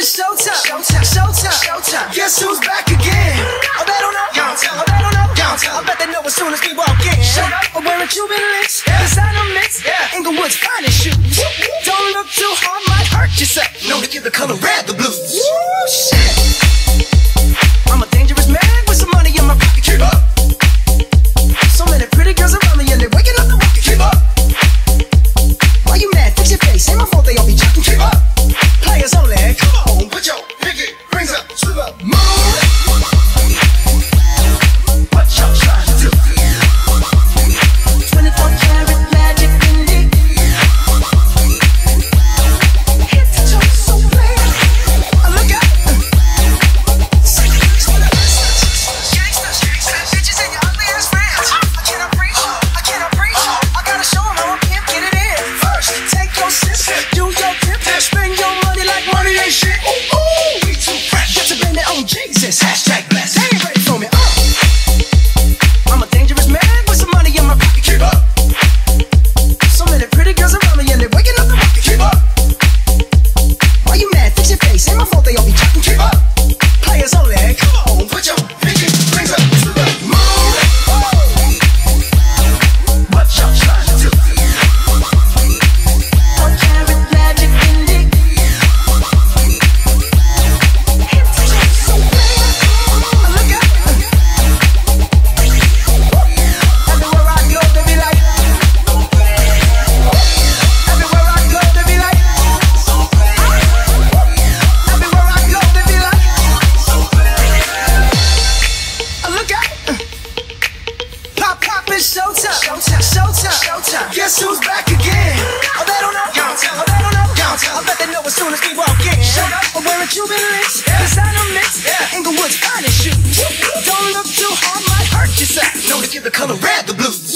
it's showtime. Showtime. Showtime. Showtime. Guess who's back again? Oh, they don't know. Oh, they don't know. I bet they know as soon as we walk in. I'm wearing Cuban links, designer mix, Inglewood's finest shoes. Don't look too hard, might hurt yourself. Know to give the color red the blues. Woo, shit. I'm a dangerous man with some money in my pocket. Keep up. So many pretty girls around me and they're waking up the rocket. Keep up. Why you mad? Fix your face. Ain't my fault they all be jocking. Keep up. Players only. Come on, put your pinky rings up to the moon. What y'all trying to do? 24 karat magic in it. Hit the toe so clear. Look out. Gangsters, bitches and your ugly ass friends. I cannot breathe. I gotta show 'em how a pimp get it in. First, take your sip, do your dip, spend your money like money ain't shit. Ooh, we too fresh. Get to blame it on Jesus. Hashtag blessed. They ain't ready for me. I'm a dangerous man with some money in my pocket. Keep up. So many pretty girls around me and they're waking up the rocket. Keep up. Why you mad? Fix your face. Ain't my fault they all be jocking. Keep up. Players only. Come on, put your pinky rings up to the moon. What y'all trying to do? 4 karat magic in it. Hit the toe so clear. Look out. Everywhere I go, they be like. Everywhere I go, they be like. Everywhere I go, they be like. Look out. Pop, it's showtime. Showtime. Guess who's back again? Oh, they don't know. Oh, they don't know. I bet they know as soon as we walk in. I'm wearing Cuban links, designer mix, Inglewood's finest shoes. Don't look too hard, might hurt yourself. Know to give the color red the blues.